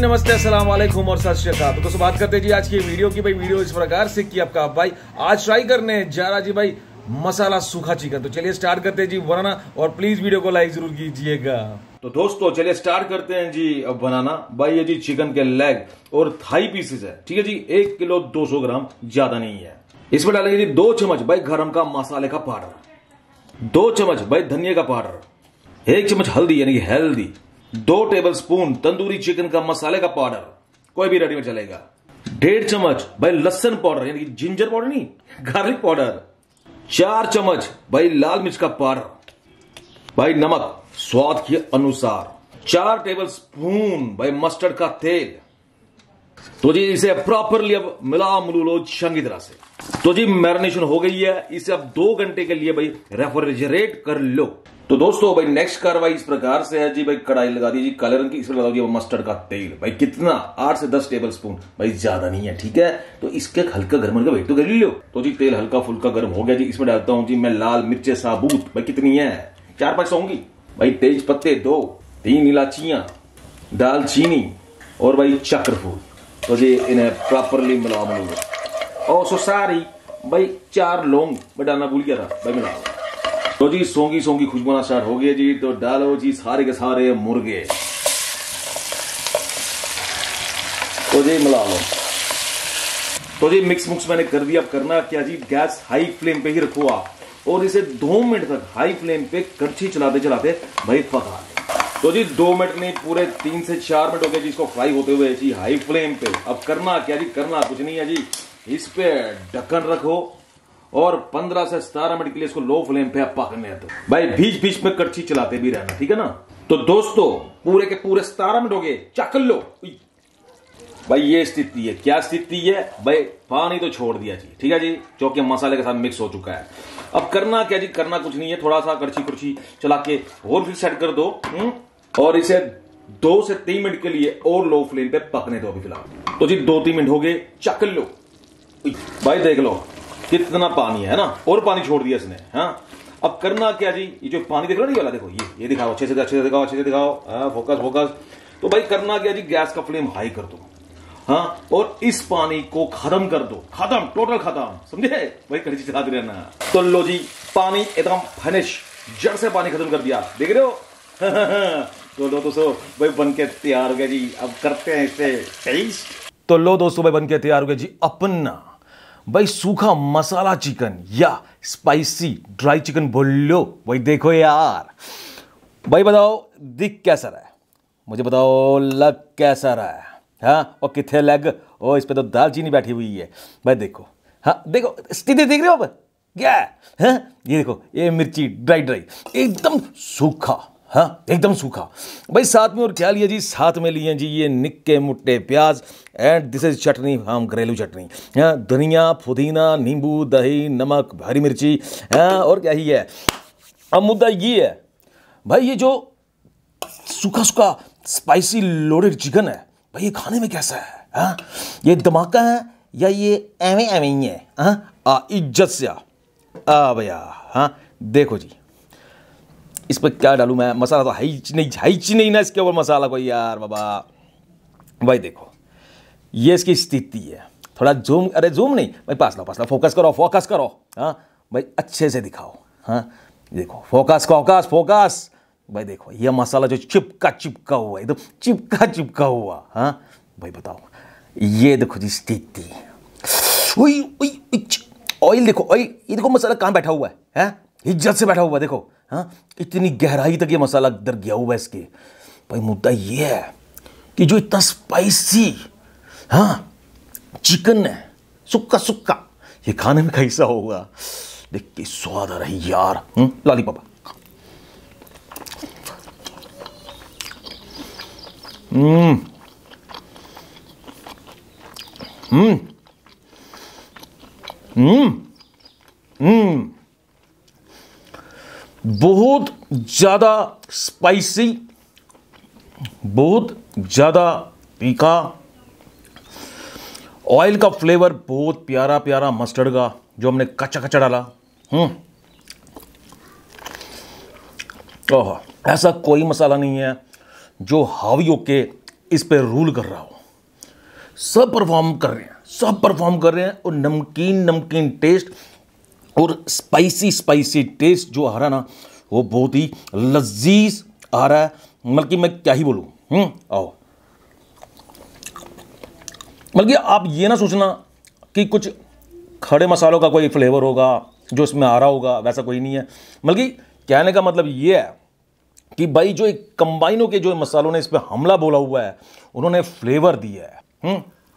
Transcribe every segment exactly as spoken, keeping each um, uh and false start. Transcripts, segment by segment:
नमस्ते, अस्सलाम वालेकुम और सत श्री अकाल। तो दोस्तों बात करते हैं जी आज की वीडियो की। भाई वीडियो इस प्रकार से कि आपका भाई आज ट्राई करने जा रहा जी भाई मसाला सूखा चिकन। तो चलिए स्टार्ट करते हैं जी बनाना, और प्लीज वीडियो को लाइक जरूर कीजिएगा। तो दोस्तों चलिए स्टार्ट करते हैं जी अब बनाना। भाई ये जी चिकन के लेग और थाई पीसेस है, ठीक है जी। एक किलो दो सौ ग्राम, ज्यादा नहीं है। इसमें डालेंगे जी दो चम्मच भाई गरम का मसाले का पाउडर, दो चम्मच भाई धनिया का पाउडर, एक चम्मच हल्दी यानी कि हेल्दी, दो टेबल स्पून तंदूरी चिकन का मसाले का पाउडर, कोई भी रेडीमेड चलेगा, डेढ़ चम्मच भाई लहसुन पाउडर यानी कि जिंजर पाउडर नहीं, गार्लिक पाउडर, चार चम्मच भाई लाल मिर्च का पाउडर, भाई नमक स्वाद के अनुसार, चार टेबल स्पून भाई मस्टर्ड का तेल। तो जी इसे प्रॉपरली अब मिला मुलू लो चंगी तरह से। तो जी मैरिनेशन हो गई है, इसे अब दो घंटे के लिए भाई रेफ्रिजरेट कर लो। तो दोस्तों भाई नेक्स्ट कार्रवाई इस प्रकार से है जी। भाई कढ़ाई लगा दी जी काले रंग की, इसमें लगा दिया मस्टर्ड का तेल। भाई कितना, आठ से दस टेबल स्पून, भाई ज्यादा नहीं है, ठीक है। तो इसके हल्का गर्म का वेट तो कर लो। तो जी तेल हल्का फुल्का गर्म हो गया जी, इसमें डालता हूं जी मैं लाल मिर्चे साबुत। भाई कितनी है, चार पांच सौ होंगी। भाई तेज पत्ते दो, तीन इलायचियां, दालचीनी और भाई चक्रफूल। तो जी इन्हें प्रॉपरली मिला मिलो। और सो सारी भाई चार लौंग मैं डालना भूल गया था, भाई मिला। तो जी सौंगी सौंगी खुशबू आना स्टार्ट हो गई जी। तो डालो जी सारे के सारे मुर्गे। तो जी मिला लो। तो जी मिक्स मुक्स मैंने कर दिया। अब करना क्या जी, गैस हाई फ्लेम पे ही रखो आप, और इसे दो मिनट तक हाई फ्लेम पे कड़छी चलाते चलाते भाई पका ले। तो जी दो मिनट नहीं, पूरे तीन से चार मिनट हो गए जी इसको फ्राई होते हुए जी हाई फ्लेम पे। अब करना क्या जी, करना कुछ नहीं है जी, इस पे ढक्कन रखो और पंद्रह से सतारह मिनट के लिए इसको लो फ्लेम पे पकने दो। भाई बीच बीच में कड़छी चलाते भी रहना, ठीक है ना। तो दोस्तों पूरे के पूरे सतारह मिनट हो गए, चख लो। भाई ये स्थिति है, क्या स्थिति है भाई, पानी तो छोड़ दिया जी, ठीक है जी, जो कि मसाले के साथ मिक्स हो चुका है। अब करना क्या जी, करना कुछ नहीं है, थोड़ा सा कड़छी कुर्छी चला के और फिर सेट कर दो, और इसे दो से तीन मिनट के लिए और लो फ्लेम पे पकने दो अभी फिलहाल। तो जी दो तीन मिनट हो गए, चख लो। भाई देख लो कितना पानी है ना, और पानी छोड़ दिया इसने। हाँ अब करना क्या जी, ये जो पानी देख लो ना, ये वाला देखो, ये ये दिखाओ अच्छे से, अच्छे से दिखाओ, अच्छे से दिखाओ। हाँ फोकस फोकस। तो भाई करना क्या जी, गैस का फ्लेम हाई कर दो। हाँ और इस पानी को खत्म कर दो, खत्म, टोटल खत्म, समझे भाई, कड़छी चलाते रहना। तो लो जी पानी एकदम फिनिश, जड़ से पानी खत्म कर दिया, देख रहे हो। तो लो दोस्तों भाई बन के तैयार हो गया जी। अब करते हैं इसे टेस्ट। तो लो दोस्तों भाई बन के तैयार हो गया जी अपना भाई सूखा मसाला चिकन या स्पाइसी ड्राई चिकन बोल लो। भाई देखो यार, भाई बताओ दिख कैसा रहा है, मुझे बताओ लग कैसा रहा है। हाँ और कितने लेग, ओ इस पे तो दालचीनी बैठी हुई है। भाई देखो, हाँ देखो स्थिति देख रहे हो अब क्या है। हाँ ये देखो, ये मिर्ची ड्राई ड्राई एकदम सूखा, हाँ एकदम सूखा। भाई साथ में और क्या लिया जी, साथ में लिए जी ये निक्के मुट्टे प्याज, एंड दिस इज चटनी, हम घरेलू चटनी। हाँ धनिया पुदीना नींबू दही नमक हरी मिर्ची, हाँ और क्या ही है। अब मुद्दा ये है भाई, ये जो सूखा सूखा स्पाइसी लोडेड चिकन है भाई, ये खाने में कैसा है। हाँ ये धमाका है या ये एवे एवे ही है। हाँ आ इज्जत से आ, आ भैया। हाँ देखो जी इस पर क्या डालूं मैं, मसाला तो है ही नहीं, है ही नहीं ना इसके ऊपर मसाला कोई यार बाबा। भाई देखो ये इसकी स्थिति है, थोड़ा जूम, अरे जूम नहीं भाई, पास लो पास लो, फोकस करो फोकस करो। हाँ भाई अच्छे से दिखाओ। हाँ देखो फोकस फोकस फोकस। भाई देखो ये मसाला जो चिपका चिपका हुआ, एकदम चिपका चिपका हुआ। हाँ भाई बताओ, ये देखो जी स्थिति, ऑयल देखो, ऑयल ये देखो मसाला कहाँ बैठा हुआ है, है? इज्जत से बैठा हुआ है देखो। हाँ इतनी गहराई तक ये मसाला दर गया हुआ है इसके। भाई मुद्दा ये है कि जो इतना स्पाइसी हाँ चिकन है, सुक्का सुक्का, ये खाने में कैसा होगा, देख के स्वाद आ रहा है यार। लॉलीपॉप, हम्म हम्म हम्म हम्म बहुत ज्यादा स्पाइसी, बहुत ज्यादा तीखा, ऑयल का फ्लेवर बहुत प्यारा प्यारा, मस्टर्ड का जो हमने कच्चा कच्चा डाला। हम्म ओह ऐसा कोई मसाला नहीं है जो हावी होके इस पे रूल कर रहा हो। सब परफॉर्म कर रहे हैं, सब परफॉर्म कर रहे हैं, और नमकीन नमकीन टेस्ट और स्पाइसी स्पाइसी टेस्ट जो आ रहा ना, वो बहुत ही लजीज आ रहा है। मतलब कि मैं क्या ही बोलूँ। हम्म आओ, मतलब कि आप ये ना सोचना कि कुछ खड़े मसालों का कोई फ्लेवर होगा जो इसमें आ रहा होगा, वैसा कोई नहीं है। मतलब कि कहने का मतलब ये है कि भाई जो एक कंबाइन होके जो मसालों ने इस पे हमला बोला हुआ है, उन्होंने फ्लेवर दिया है। हम्म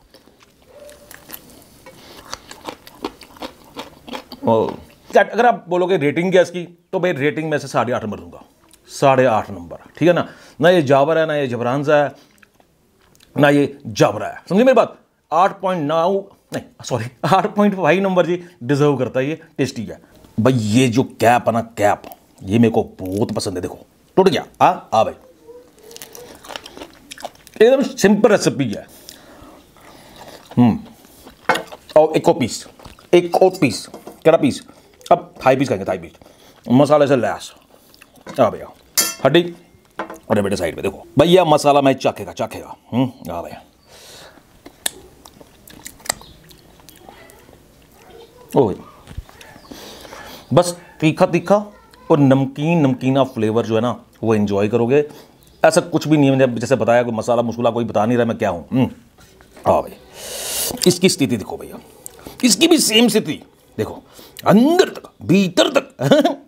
अगर आप बोलोगे रेटिंग क्या इसकी, तो भाई रेटिंग में से साढ़े आठ नंबर दूंगा, साढ़े आठ नंबर, ठीक है ना। ना ये जावर है, ना ये जबरानजा है, ना ये जाबरा है, समझे मेरी बात। आठ पॉइंट नौ नहीं सॉरी आठ पॉइंट फाइव नंबर जी डिजर्व करता है, ये टेस्टी है भाई। ये जो कैप है ना, कैप ये मेरे को बहुत पसंद है। देखो टूट गया। आ आ भाई, एकदम सिंपल रेसिपी है। हम्म और एक और पीस, एक और पीस, क्या पीस, अब थाई पीस खाएंगे, थाई पीस मसाले से लैस। आ भैया हड्डी, अरे बेटे साइड पे देखो भैया, मसाला मैं चाखेगा चाखेगा। हम्म आ भैया, ओ बस तीखा तीखा और नमकीन नमकीना फ्लेवर जो है ना, वो एंजॉय करोगे। ऐसा कुछ भी नहीं है, जैसे बताया कोई मसाला मुस्कुला कोई बता नहीं रहा मैं क्या हूं। हाँ भाई, इसकी स्थिति देखो भैया, इसकी भी सेम स्थिति देखो, अंदर तक भीतर तक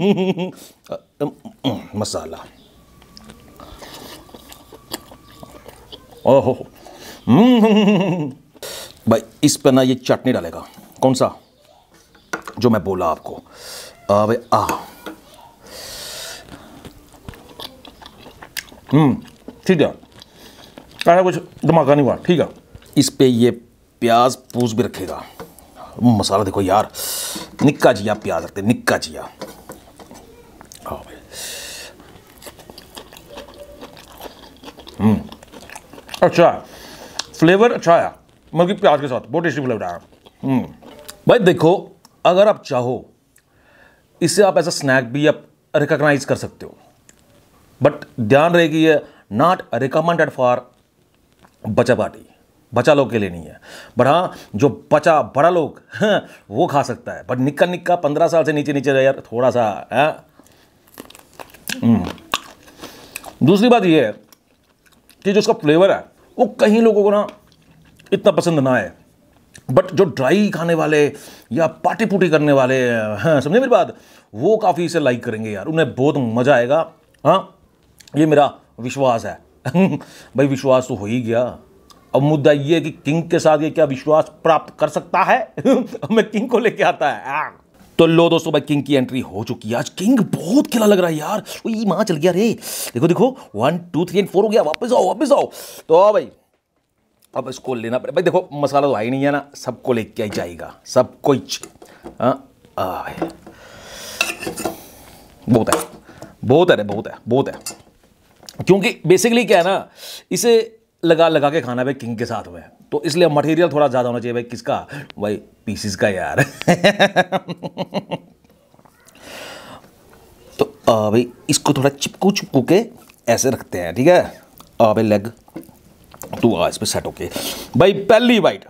मसाला। ओहो भाई, इस पर ना ये चटनी डालेगा, कौन सा जो मैं बोला आपको। आ भाई आ हम्म ठीक है, ऐसा कुछ धमाका नहीं हुआ, ठीक है। इस पे ये प्याज पूस भी रखेगा। मसाला देखो यार, निक्का जिया प्याज रखते, निक्का जिया। हाँ भाई, हम्म अच्छा फ्लेवर अच्छा है, मतलब कि प्याज के साथ बहुत टेस्टी फ्लेवर आया। हम्म भाई देखो, अगर आप चाहो इसे आप ऐसा स्नैक भी आप रिकॉग्नाइज कर सकते हो, बट ध्यान रहे कि ये नॉट रिकमेंडेड फॉर बच्चा पार्टी, बच्चा लोग के लिए नहीं है। बट हाँ, जो बच्चा बड़ा लोग हाँ, वो खा सकता है, बट निक्का निक्का पंद्रह साल से नीचे नीचे यार थोड़ा सा है। दूसरी बात ये है कि जो उसका फ्लेवर है वो कहीं लोगों को ना इतना पसंद ना आए, बट जो ड्राई खाने वाले या पार्टी पुटी करने वाले हैं, समझे मेरी बात, वो काफ़ी इसे लाइक करेंगे यार, उन्हें बहुत मज़ा आएगा। हाँ, ये मेरा विश्वास है भाई, विश्वास तो हो ही गया। अब मुद्दा ये है कि किंग के साथ ये क्या विश्वास प्राप्त कर सकता है मैं किंग को लेके आता है। तो लो दोस्तों भाई, किंग की एंट्री हो चुकी है। आज किंग बहुत खिला लग रहा है यार, ये माँ चल गया रे। देखो देखो, one two three and four हो गया, वापस आओ वापस आओ। तो भाई अब इसको लेना पड़े भाई, देखो मसाला तो आई नहीं है ना, सबको लेके ही जाएगा, सब कुछ। बहुत है बहुत है बहुत है बहुत है, क्योंकि बेसिकली क्या है ना, इसे लगा लगा के खाना भाई किंग के साथ में, तो इसलिए मटेरियल थोड़ा ज़्यादा होना चाहिए भाई। किसका भाई, पीसीस का यार तो आ भाई इसको थोड़ा चिपकू चिपकू के ऐसे रखते हैं, ठीक है। आ भाई लेग तू आ इस पे सेट होके भाई, पहली बाइट।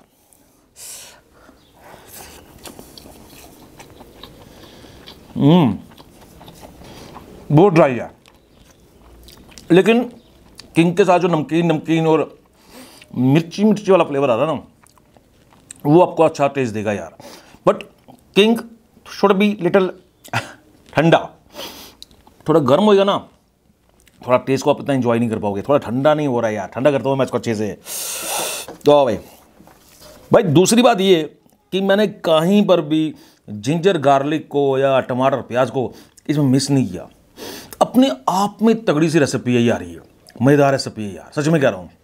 हम्म बहुत ड्राई है, लेकिन किंग के साथ जो नमकीन नमकीन और मिर्ची मिर्ची वाला फ्लेवर आ रहा है ना, वो आपको अच्छा टेस्ट देगा यार। But king should be little ठंडा, थोड़ा गर्म होएगा ना, थोड़ा टेस्ट को आप इतना एंजॉय नहीं कर पाओगे। थोड़ा ठंडा नहीं हो रहा है यार, ठंडा करता हूँ मैं इसको अच्छे से। तो भाई भाई दूसरी बात ये कि मैंने कहीं पर भी जिंजर गार्लिक को या टमाटर प्याज को इसमें मिस नहीं किया। अपने आप में तगड़ी सी रेसिपी है यार, ये मज़ेदार रेसिपी है यार, सच में कह रहा हूँ।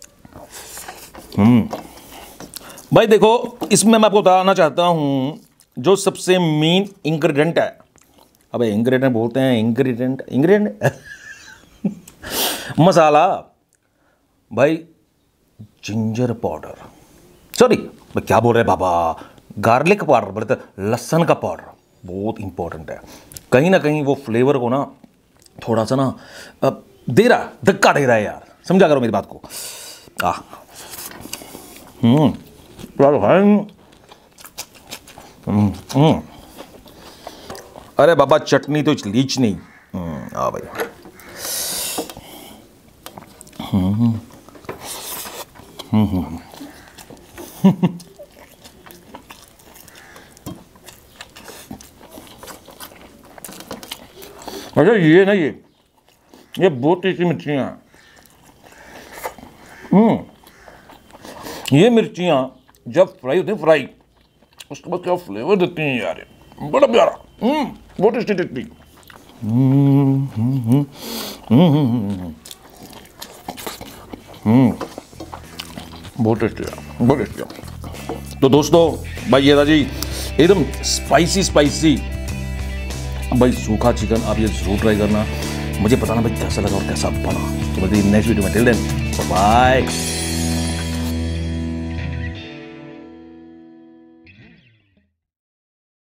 हम्म भाई देखो, इसमें मैं आपको बताना चाहता हूँ जो सबसे मेन इंग्रेडिएंट है। अबे इंग्रेडिएंट बोलते हैं, इंग्रेडिएंट इंग्रेडिएंट मसाला भाई, जिंजर पाउडर, सॉरी मैं क्या बोल रहे बाबा, गार्लिक पाउडर बोलते, लहसुन का पाउडर बहुत इंपॉर्टेंट है। कहीं ना कहीं वो फ्लेवर को ना थोड़ा सा ना दे रहा, धक्का दे रहा है यार, समझा करो मेरी बात को। आ हम्म हम्म अरे बाबा चटनी तो लीच नहीं। आ भाई हम्म हम्म अच्छा ये ना ये ये बहुत टेस्टी मिर्चियाँ। हम्म ये मिर्चियाँ जब फ्राई होती हैं फ्राई, उसके बाद क्या फ्लेवर देती हैं यार, बड़ा प्यारा। हम्म बहुत टेस्टी टेस्टी। हम्म हम्म हम्म बहुत टेस्टी है, बहुत टेस्टी है। तो दोस्तों भाई ये था जी एकदम स्पाइसी स्पाइसी भाई सूखा चिकन, आप ये जरूर ट्राई करना, मुझे बताना भाई कैसा लगा और कैसा बना। तो मैं नेक्स्ट वीडियो में टिल देन बाय।